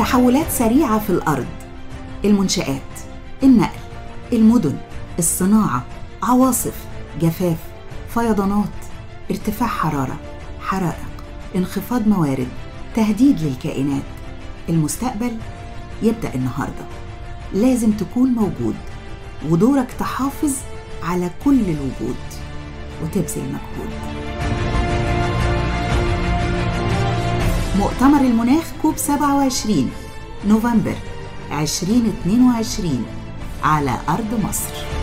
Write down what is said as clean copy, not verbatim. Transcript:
تحولات سريعة في الأرض، المنشآت، النقل، المدن، الصناعة، عواصف، جفاف، فيضانات، ارتفاع حرارة، حرائق، انخفاض موارد، تهديد للكائنات. المستقبل يبدأ النهاردة. لازم تكون موجود، ودورك تحافظ على كل الوجود وتبذل مجهود. مؤتمر المناخ كوب 27 نوفمبر 2022 على أرض مصر.